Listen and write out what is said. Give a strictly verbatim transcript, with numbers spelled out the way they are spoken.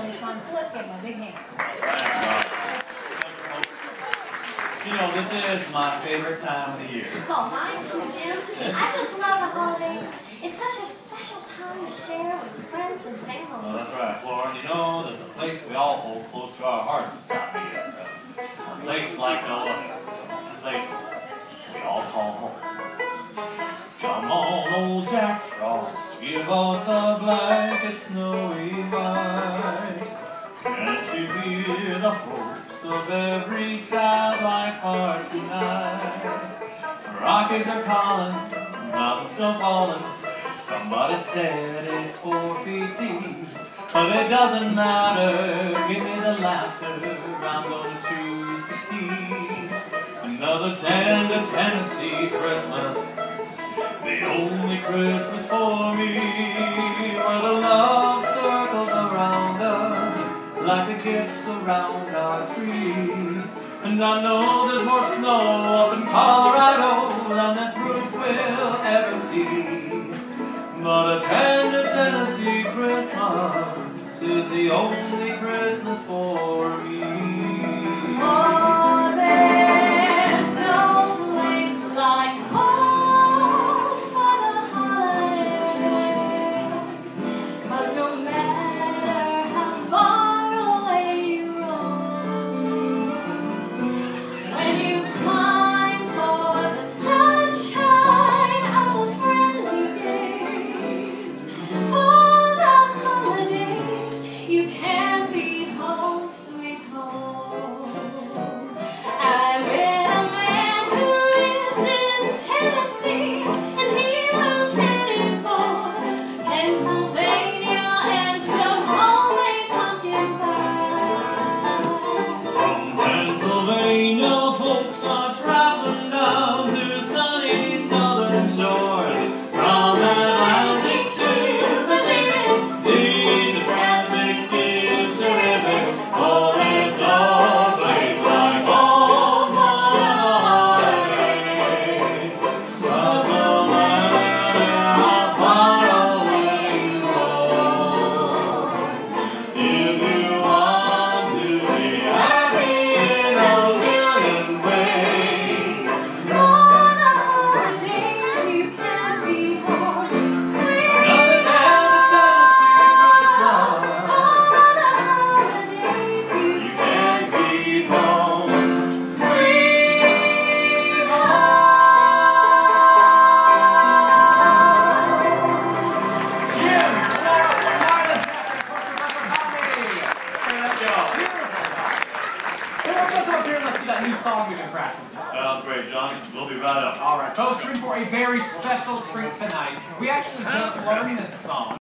holiday song, so let's give him a big hand. You know, this is my favorite time of the year. Oh, mine too, Jim. I just love the holidays. It's such a special time to share with friends and family. Well, that's right, Flora. You know, there's a place we all hold close to our hearts this time of year. A place like no other. A place we all call home. Come on, old Jack Frost, give us a blanket snowy white. Can't you hear the hopes of every childlike heart tonight? Rockies are calling, mountains still falling. Somebody said it's four feet deep, but it doesn't matter. Give me the laughter, I'm gonna choose to keep. Another tender Tennessee Christmas, the only Christmas for me, where the love circles around us like the gifts around our tree. And I know there's more snow up in Colorado than this roof will ever see. But a tender Tennessee Christmas is the only Christmas for me. Oh, there's no place like home for the holidays, 'cause no matter how far away you roam, when you climb for the sunshine of the friendly days, for the holidays, you can't beat home, sweet home. I met a man who lives in Tennessee, and he was headed for Pennsylvania and some homemade pumpkin pie. From Pennsylvania, folks are traveling down to sunny southern shores. From Atlantic to Pacific, deep the traffic is terrific. Oh, there's no place like home for the holidays. 'Cause no matter how far away you roam, if you want to be happy in a million ways, For the holidays, you can't beat home, sweet another tender Tennessee Christmas. For the holidays, you You can't beat home, sweet home. Jim, Flora, Smilin Jack, Thank you. Hey, let's go up here and let's do that new song we've been practicing. Sounds great, John. We'll be right up. All right, folks, we're in for a very special treat tonight. We actually just learned this song.